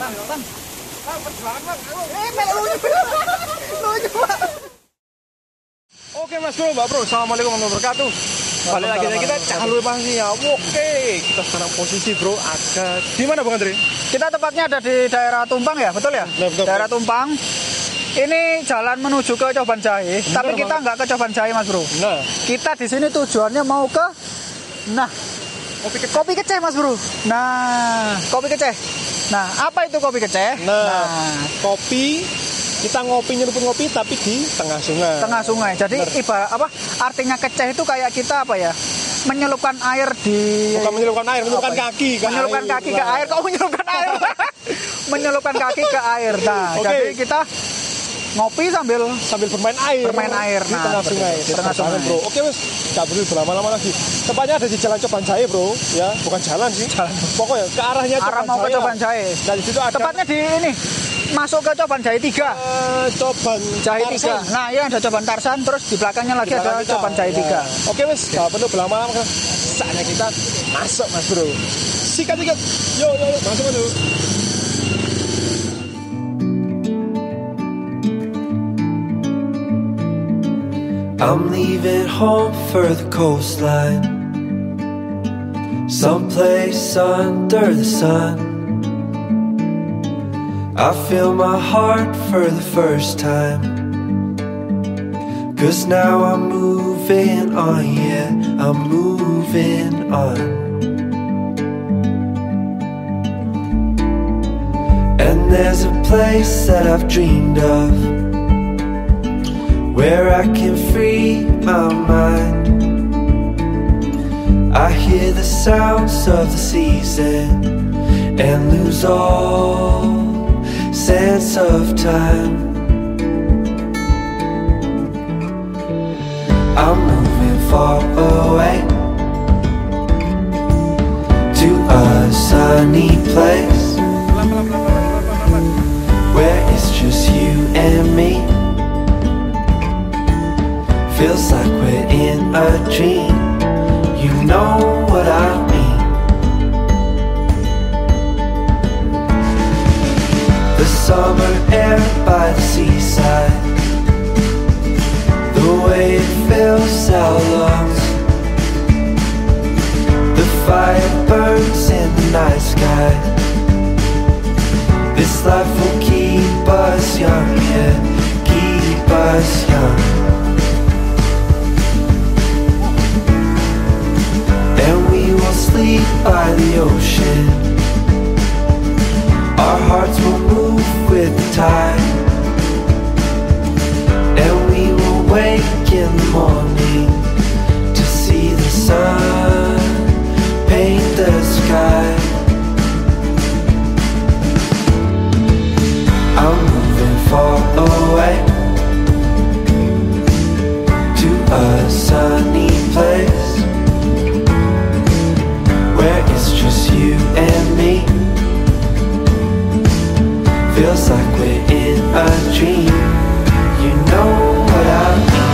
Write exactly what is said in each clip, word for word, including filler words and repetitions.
Bang, bang. Bang, perjuangan bang. Eh, melek lucu. Lucu pak. Oke mas bro, mbak bro, assalamualaikum warahmatullahi wabarakatuh. Balik lagi dari kita calur pasti ya. Oke, kita sekarang posisi bro agak di mana bang Andre? Kita tepatnya ada di daerah Tumpang ya, betul ya? Nah, betul, daerah betul. Tumpang. Ini jalan menuju ke Coban Jahe, Bener, tapi kita banget. nggak ke Coban Jahe mas bro. Nah, Kita di sini tujuannya mau ke, nah, kopi kecil. kopi keceh mas bro. Nah, kopi keceh. Nah, apa itu kopi keceh? Nah, Nah, kopi kita ngopi nyeruput ngopi tapi di tengah sungai. tengah sungai. Jadi Bener. ibarat apa? Artinya keceh itu kayak kita apa ya? Menyelupkan air di Bukan menyelupkan air, menyelupkan apa ya? kaki ke menyelupkan air. kaki ke air. Kok menyelupkan air? menyelupkan kaki ke air. Nah, Oke. jadi kita ngopi sambil Sambil bermain air. Bermain air, di nah, tengah betul. sungai. Di tengah Sangat, sungai. bro. Oke mas, nggak perlu berlama-lama lagi. Tepatnya ada di Jalan Coban Jahe bro, ya bukan jalan sih. Jalan. Pokoknya ke arahnya arah mau ke Jahe lah. Coban Jahe. Nah di situ ada Tepatnya di ini. Masuk ke Coban Jahe tiga. eh, Coban Jahe Tarsan. tiga. Nah, iya ada Coban Tarsan, terus di belakangnya lagi Di ada belakang kita. Coban Jahe Ya. tiga. Oke mas, nggak perlu berlama-lama. Saatnya kita masuk mas bro. Sikat-sikat. Yo yo yo masuk dulu. I'm leaving home for the coastline, someplace under the sun. I feel my heart for the first time, 'cause now I'm moving on, yeah, I'm moving on. And there's a place that I've dreamed of, where I can free my mind. I hear the sounds of the season and lose all sense of time. I'm moving far away to a sunny place where it's just you and me. Feels like we're in a dream. You know what I mean. The summer air by the seaside, the way it fills our lungs, the fire burns in the night sky. This life will keep us young, yeah, keep us young. Sleep by the ocean, our hearts will move with the tide, and we will wake in the morning to see the sun paint the sky. I'm moving far away to a sunny place where it's just you and me. Feels like we're in a dream. You know what I mean.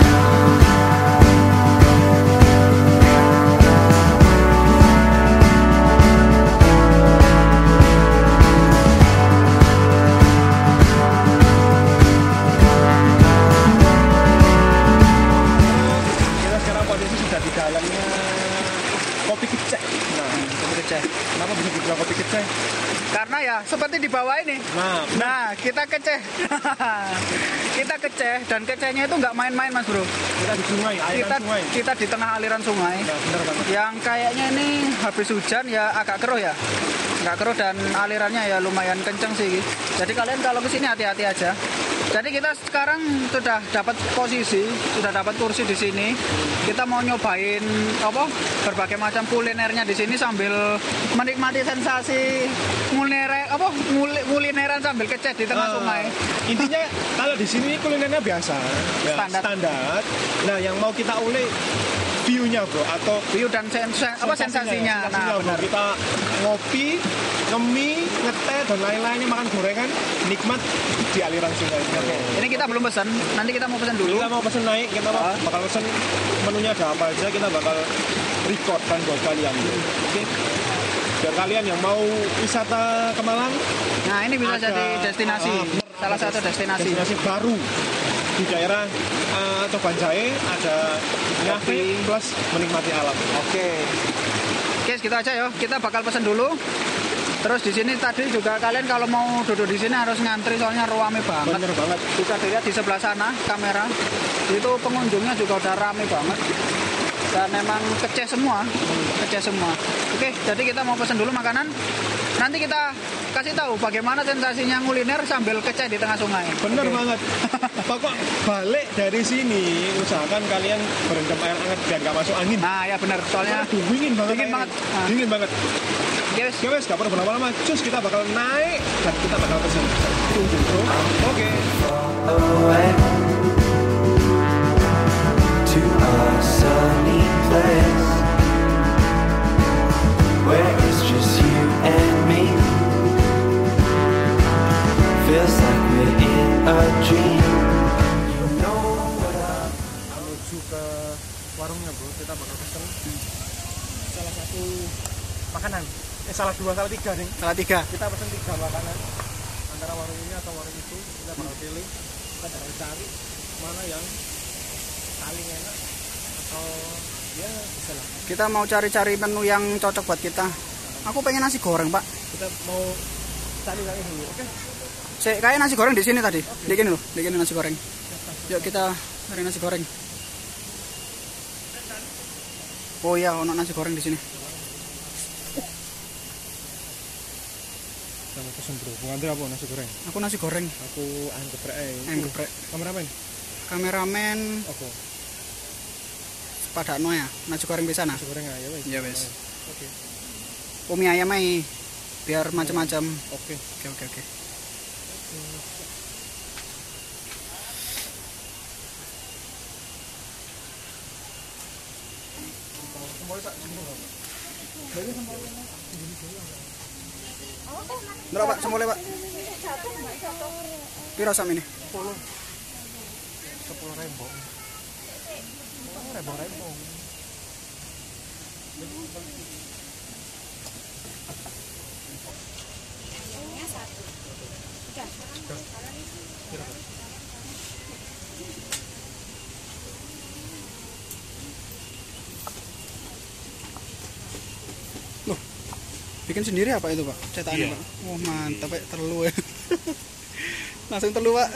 Kita sekarang posisi sudah di dalamnya kopi keceh. Nah, Kopi keceh. kenapa bisa dibilang kopi keceh? Karena ya seperti di bawah ini. Nah, Nah, kita keceh. kita keceh dan kecehnya itu nggak main-main mas bro. kita di sungai, aliran Kita sungai. kita di tengah aliran sungai. Nah, bener banget. Yang kayaknya ini habis hujan ya agak keruh ya. Nggak keruh dan alirannya ya lumayan kenceng sih. Jadi kalian kalau kesini hati-hati aja. Jadi kita sekarang sudah dapat posisi, sudah dapat kursi di sini. Kita mau nyobain apa berbagai macam kulinernya di sini sambil menikmati sensasi kuliner apa mul- kulineran sambil keceh di tengah Ah, sungai. Intinya kalau di sini kulinernya biasa, ya, Standar. standar. Nah, yang mau kita ulik view-nya bro, atau View dan sen- sen- apa sensasinya. sensasinya, Nah, bro. benar. Kita ngopi, ngemie, ngeteh dan lain-lainnya, makan gorengan, nikmat di aliran sungai. Oke. Ini kita belum pesan. Nanti kita mau pesan dulu. Kita mau pesen naik, kita mau Ah. bakal pesen menunya ada apa aja, kita bakal record kan buat kalian. Oke. Biar kalian yang mau wisata ke Malang, Nah, ini bisa ada, jadi destinasi, uh, bener, salah satu destinasi. destinasi baru di daerah uh, Coban Jae, ada nyafe plus menikmati alam. Oke. Oke, gitu aja ya. Kita bakal pesen dulu. Terus di sini tadi juga kalian kalau mau duduk di sini harus ngantri soalnya rame banget. Bener banget. Bisa dilihat di sebelah sana kamera. Itu pengunjungnya juga udah rame banget. Dan memang keceh semua, keceh semua. Oke, jadi kita mau pesen dulu makanan. Nanti kita kasih tahu bagaimana sensasinya nguliner sambil keceh di tengah sungai. Bener Oke. banget. Pokok balik dari sini usahakan kalian berendam air hangat biar gak masuk angin. Nah, ya bener. Soalnya Dingin banget. Dingin airnya. banget. Ah. Dingin banget. guys, Oke wes, gak perlu berlama-lama. Cus, kita bakal naik dan kita bakal pesen. Tunggu bro. Oke. away to a sunny place where it's just you and me. Feels like we're in a dream. You know what I'm Menuju ke warungnya bro, kita bakal pesen salah satu makanan. Eh salah dua, salah tiga nih. salah tiga. Kita pesen tiga makanan antara warung ini atau warung itu. Kita bakal pilih, kita bakal cari mana yang paling enak atau ya bisa lah. Kita mau cari-cari menu yang cocok buat kita. Aku pengen nasi goreng, Pak. Kita mau cari-cari dulu, oke? Saya kayak nasi goreng di sini tadi. Di sini loh, di sini nasi goreng. Yuk kita cari nasi goreng. Oh iya, ono nasi goreng di sini. Kita mau pesen bro, mau nganter apa nasi goreng? Aku nasi goreng. Aku ayam geprek aja. Ayam geprek. Kameramen? Kameramen Oke. pada no ya, nasi goreng bisa nah. Nasi goreng aja wes. Iya wes. Oke. Umi ayam aja, biar macam-macam. Oke. Oke oke oke. Berapa Pak? Sembolnya Pak? Piro sam ini? Sepuluh. Sepuluh rembong. Oh, rembong-rembong. Loh, bikin sendiri apa itu Pak? Cetakannya Iya. Pak? Oh mantap Pak, telu ya. Langsung telu Pak.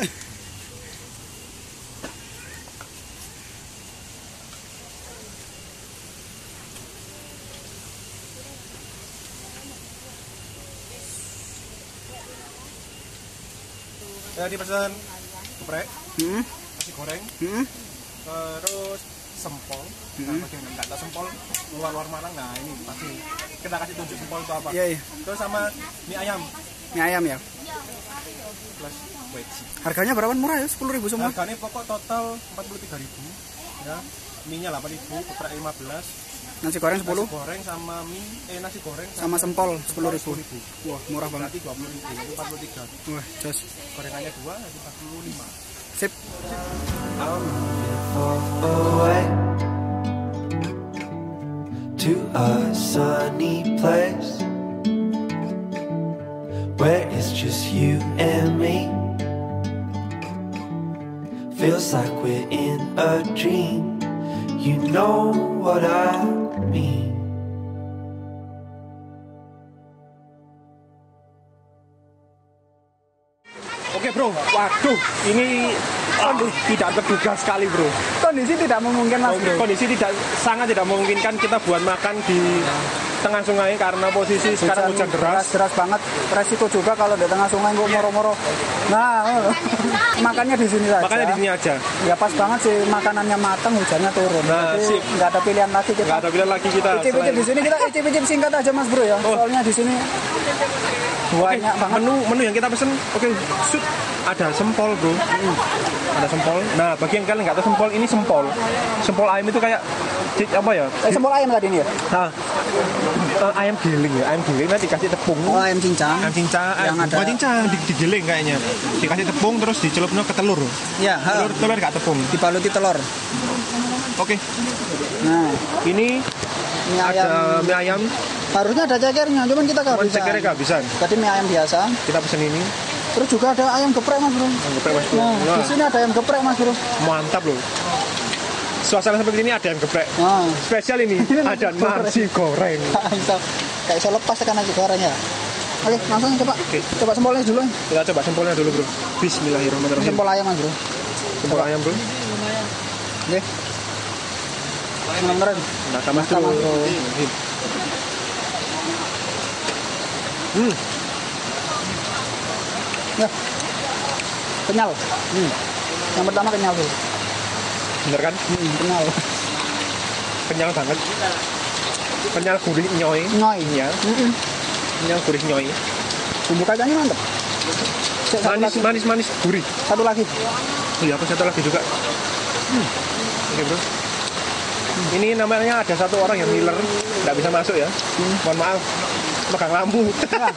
Jadi pesan geprek, Hmm, nasi goreng, hmm. terus sempol. Nah, Hmm. bagi yang nggak tahu sempol luar-luar Malang, nah ini pasti kita kasih tunjuk sempol itu apa. Iya iya. Terus sama mie ayam Mie ayam ya. plus wedgie. Harganya berapa? Murah ya, sepuluh ribu semua. Harganya pokok total empat puluh tiga ribu, ya. Mie-nya delapan ribu, geprek lima belas, Nasi goreng sepuluh, nasi goreng sama mie, eh nasi goreng sama sempol sepuluh ribu. sepuluh ribu. Wah, murah banget. Berarti dua puluh ribu, jadi empat puluh tiga. Wah, jos. Gorengannya dua, jadi empat puluh lima. Sip. I'm moving far away to a sunny place where it's just you and me. Feels like we're in a dream. You know what I mean. Oke bro, waduh, ini ah, tidak terduga sekali bro. Kondisi tidak memungkinkan Mas Bro. Kondisi tidak sangat tidak memungkinkan kita buat makan di tengah sungai karena posisi sekarang hujan deras. deras banget. Resiko juga kalau di tengah sungai kok moro-moro. Nah, makannya di sini saja. Makanya di sini aja. Ya pas banget sih, makanannya matang, hujannya turun. Nah, Jadi sip. nggak ada pilihan lagi kita. Nggak ada pilihan lagi kita. Icip-icip selain- di sini kita icip-icip singkat aja Mas Bro ya. Oh. Soalnya di sini Oke, banyak banget. menu menu yang kita pesen, oke, shoot, ada sempol bro, Hmm, ada sempol. Nah, bagi yang kalian nggak tahu sempol, ini sempol. Sempol ayam itu kayak cik, apa ya? Eh, sempol ayam tadi ini ya? Nah, eh, ayam giling ya, ayam giling nanti dikasih tepung. Oh, ayam cincang. Ayam cincang, Yang ayam ada- bukan cincang, di- digiling kayaknya. Dikasih tepung terus dicelupnya ke telur. Ya, ha. Telur telur nggak tepung. Dibaluti telur. Oke, Nah, ini Mie ada ayam. mie ayam, Harusnya ada cekernya, cuman kita cuman kehabisan. cekernya kehabisan. Jadi mie ayam biasa. Kita pesen ini, Terus juga ada ayam geprek Mas Bro. yang geprek Mas Bro. Nah, Wah, di sini ada ayam geprek Mas Bro. mantap loh. Suasana seperti ini ada yang geprek. Nah, Spesial ini ada nasi goreng. bisa kayak bisa lepas tekan nasi gorengnya. Oke, langsung coba. Oke. Coba sempolnya dulu. Kita coba sempolnya dulu bro. Bismillahirrahmanirrahim. Sempol ayam Mas Bro. Sempol ayam bro. Oke. Bener-bener. Nah, Mas Sama, bro. bro. Hmm. Ya. Kenyal. Hmm. Yang pertama kenyal dulu. Bener kan? Hmm, kenyal. Kenyal banget. Kenyal gurih nyoy. Nyoy. Iya. Mm-mm. Kenyal gurih nyoy. Bumbu kacangnya mantep. Cek, satu Manis lagi. manis manis gurih. Satu lagi. Oh iya, aku satu lagi juga. Hmm. Oke bro. Ini namanya ada satu orang yang ngiler, nggak bisa masuk ya. Hmm. Mohon maaf, megang lampu. Ya.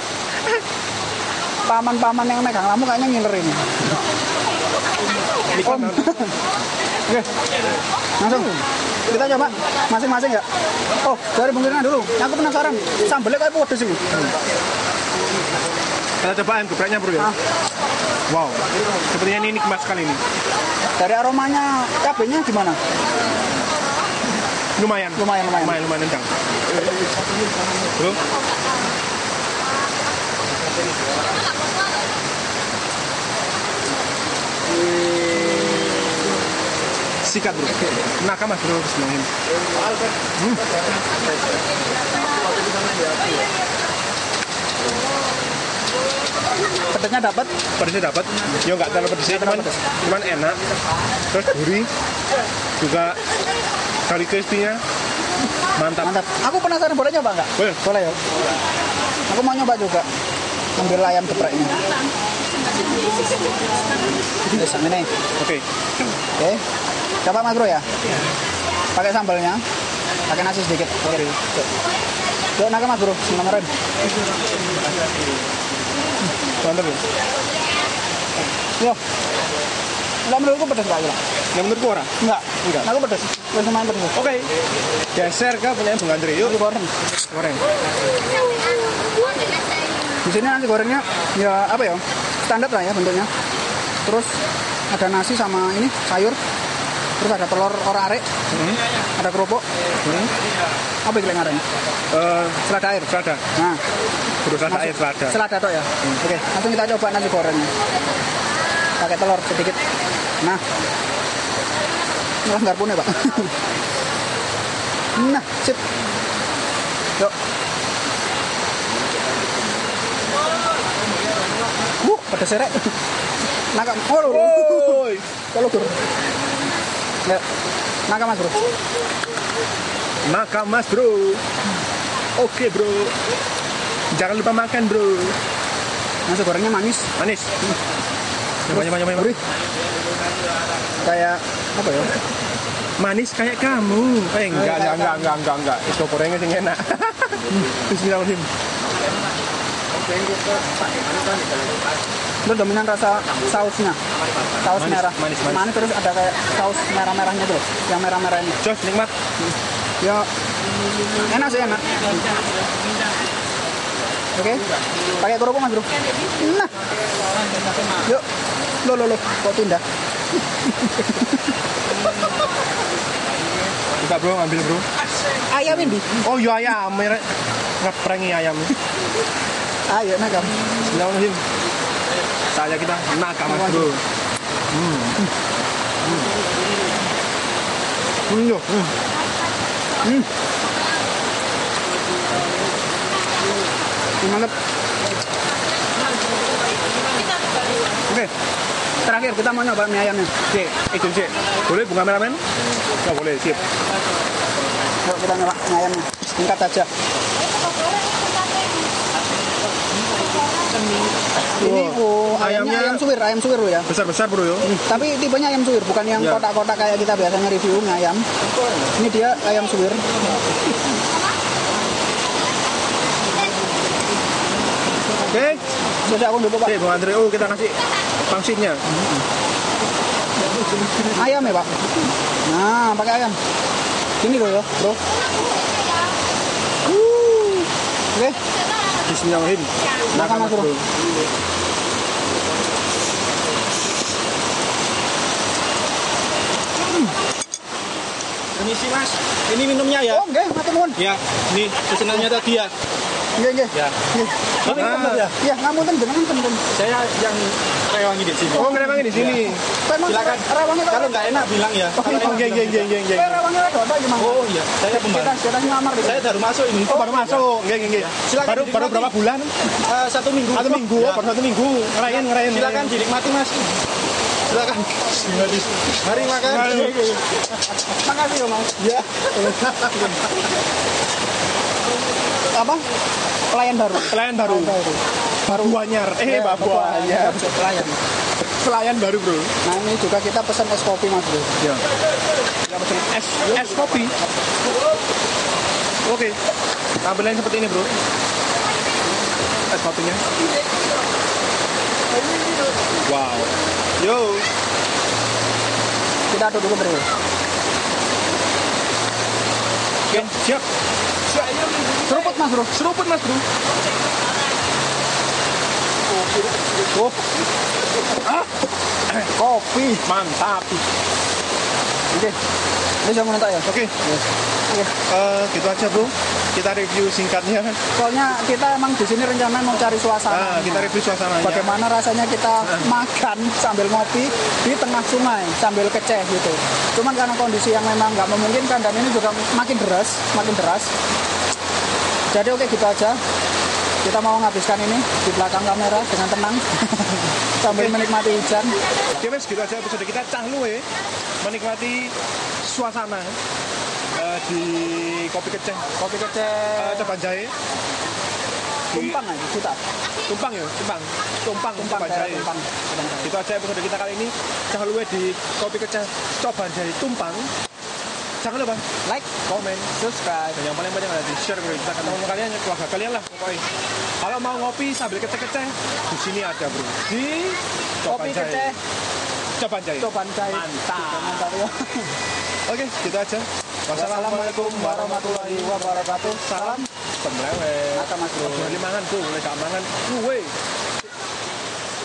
Paman-paman yang megang lampu kayaknya ngiler ini. Nikmat Om. banget. Oke. Langsung. Kita coba masing-masing ya. Oh, dari bungkusnya dulu. Aku penasaran. Sambelnya kayak pedes sih. Kita coba ayam gepreknya bro ya. Ah. Wow, sepertinya ini nikmat sekali ini. Dari aromanya cabenya gimana? Lumayan. Lumayan, lumayan. Lumayan, lumayan nendang. Bro. Sikat bro. Naka mas bro, bismillahirrahmanirrahim. Hmm. Pedasnya dapat. Pedasnya dapat. Ya nggak terlalu pedes, cuman, cuman enak. Terus gurih. Juga kari crispy-nya mantap. Mantap. Aku penasaran, boleh nyoba nggak? Boleh. Boleh ya. Aku mau nyoba juga. Ambil ayam gepreknya. Terus ini. Oke. Oke. Coba Mas Bro ya. Pakai sambalnya. Pakai nasi sedikit. Oke. Yuk, naga Mas Bro. Bismillahirrahmanirrahim. Mantap ya. Yo. Enggak, menurutku pedas Pak. Yang menurutku orang. Enggak. Enggak. Aku pedas. Pedas main pedas. Oke. Geser ke punya Bung Andre. Yuk. Nasi goreng. Goreng. Di sini nasi gorengnya ya apa ya? Standar lah ya bentuknya. Terus ada nasi sama ini sayur. Terus ada telur orare. Hmm. Ada kerupuk. Hmm. Apa itu ngarannya? Uh, Selada air. selada. Nah, Berusaha masuk- air selada. Selada tok ya. Hmm. Oke, langsung kita coba nasi gorengnya. Pakai telur sedikit. Nah. Malah garpunya, Pak. Nah, sip. Yuk. Uh, pedas serek. Naka, oh, lho. Woi. Kalau gur. Ya. Naka Mas Bro. Makan mas bro. Oke bro. Jangan lupa makan bro. Nasi gorengnya manis. Manis. Nyoba nyoba nyoba. Gurih. Kayak apa ya? Manis kayak kamu. Eh enggak enggak enggak enggak enggak enggak. Itu gorengnya sing enak. Bismillahirrahmanirrahim. Itu dominan rasa sausnya. Saus Manis, merah. manis, manis. terus ada kayak saus merah-merahnya tuh. Yang merah-merah ini. Jos nikmat. Ya enak sih, enak. Oke. Pakai kerupuk Mas Bro. Nah. Yuk. Lo lo lo kok pindah. Buka bro, ambil bro. Ayam ini. Oh iya ayam. Mere- Ngeprengi ayam. Ayo nakam. Bismillahirrahmanirrahim. Saya kita nakam mas bro. Hmm. Hmm. Hmm. yo. Hmm. Hmm. Mantap. Oke. Terakhir kita mau nyoba mie ayamnya. Cek, itu cek. Boleh bunga meramen? Oh boleh, sip. Yuk kita nyoba mie ayamnya. Singkat aja. Ini oh, ayamnya ayamnya- ayam suwir, ayam suwir lo ya. Besar-besar bro yo. Hmm, Tapi tipenya ayam suwir, bukan yang Ya. kotak-kotak kayak kita biasanya review mie ayam. Ini dia ayam suwir. Oke. Sudah aku lupa Pak. Oke, Bang Andre. Oh, kita kasih pangsitnya. Ayam ya Pak. Nah, pakai ayam. Gini loh ya, bro. Uh. Oke, Bismillahirrahmanirrahim. makan mas bro. Permisi mas, ini minumnya ya. Oh, enggak, mati nuwun. Ya, ini pesenannya tadi ya. Nggih, nggih. Ya. Nggih. Tapi Ah, ya. Iya, ngapunten jenengan penten. Saya yang rewangi di sini. Oh, ngerewangi di sini. Memang Silakan. Rawangi Kalau nggak enak bilang ya. Kalau enak Nggih, nggih, nggih, nggih, nggih. Rawangi wedok apa gimana? Oh iya, saya Kita pembantu. kita ngelamar di Saya sini. baru masuk ini. Oh, baru masuk. Nggih, nggih, nggih. Silakan Baru baru dinikmati. berapa bulan? Eh, satu minggu. Satu minggu, Ya. oh, baru satu minggu. Ngerayain, ngerayain. Silakan dinikmati mas. Silakan. Mari makan. Makasih ya, Mas. Ya. Apa? Pelayan baru. Pelayan baru. Baru. Baru Anyar. Eh, Babu Anyar. Pelayan. Pelayan baru, Bro. Nah, ini juga kita pesan es kopi, Mas Bro. Ya. Kita pesen es es kopi. Oke. Tampilannya seperti ini, Bro. Es kopinya. Wow. Yo. Kita aduk dulu, Bro. Oke, siap. Seruput, Mas Bro. Seruput, Mas, Bro. Oh. Ah. Kopi. Mantap. Oke. Ini jangan menonton ya. Oke. Oke. Eh, gitu aja, Bro. Kita review singkatnya. Soalnya kita emang di sini rencana mau cari suasana. Ah, kita review suasananya. Bagaimana rasanya kita makan sambil ngopi di tengah sungai sambil keceh gitu. Cuman karena kondisi yang memang nggak memungkinkan dan ini juga makin deras, makin deras. Jadi oke gitu aja. Kita mau menghabiskan ini di belakang kamera dengan tenang sambil Oke. menikmati hujan. Oke, Mas, gitu aja episode kita cah luwe menikmati suasana eh, di Kopi Keceh, Kopi eh, keceh Cobanjae. tumpang aja kita. Tumpang ya, Tumpang. Tumpang, Tumpang Cobanjae. daerah Tumpang. Gitu aja episode kita kali ini cah luwe di Kopi Keceh Cobanjae Tumpang. Jangan lupa Like, komen, subscribe. dan yang paling penting adalah di share ke kita teman kalian, keluarga kalian lah pokoknya. Kalau mau ngopi sambil keceh-keceh di sini ada, Bro, di Kopi keceh Cobanjae. Cobanjae. Mantap. Mantap ya. Oke, gitu aja. Wassalamualaikum warahmatullahi wabarakatuh. Salam semlewet. Maka Mas Bro. Boleh mangan tuh, boleh gak mangan. Kuwe.